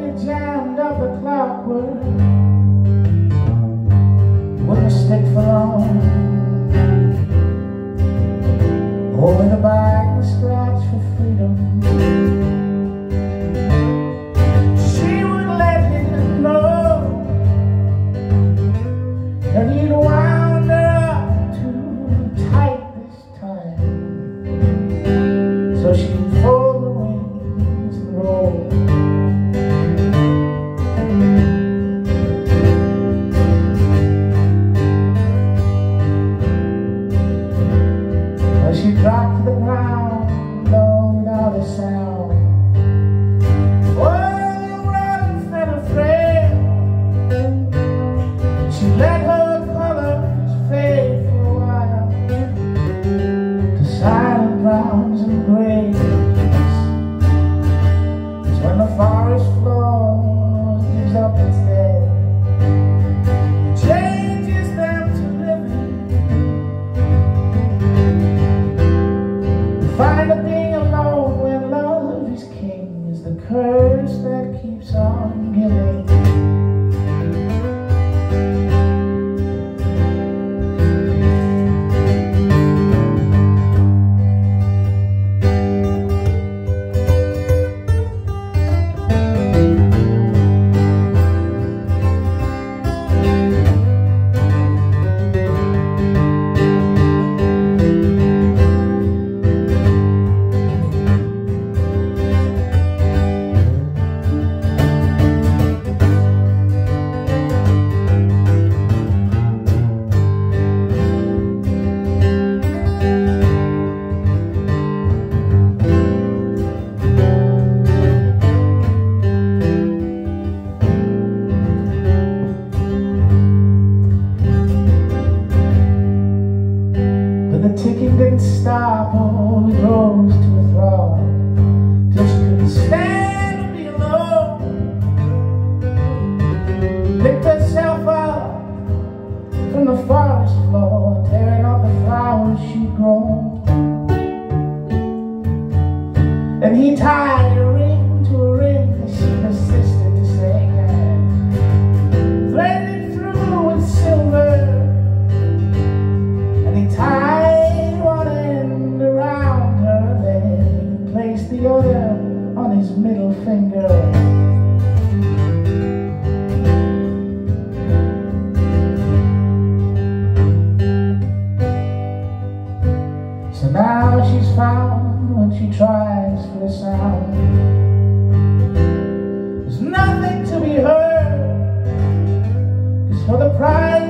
they jammed up the clockwork. Wouldn't stick for long. Over the back, scratch for freedom. She would let him know that he'd wound her up too tight this time. So she'd fold the wings and roll. She dropped to the ground, low without a sound. Oh, run, fell afraid. She let her colors fade for a while to silent browns and grays. It's when the forest floor gives up its dead, changes them to living. Find that being alone when love is king is the curse that keeps on giving. The ticking didn't stop, oh, it rose to a throb, till she couldn't stand to be alone. Picked herself up from the forest floor, tearing up the flowers she'd grown. And he tied a ring to a ring that she persisted to sing, and threaded it through with silver. And he tied the other on his middle finger. So now she's found when she tries for a sound. There's nothing to be heard, 'cause for the prize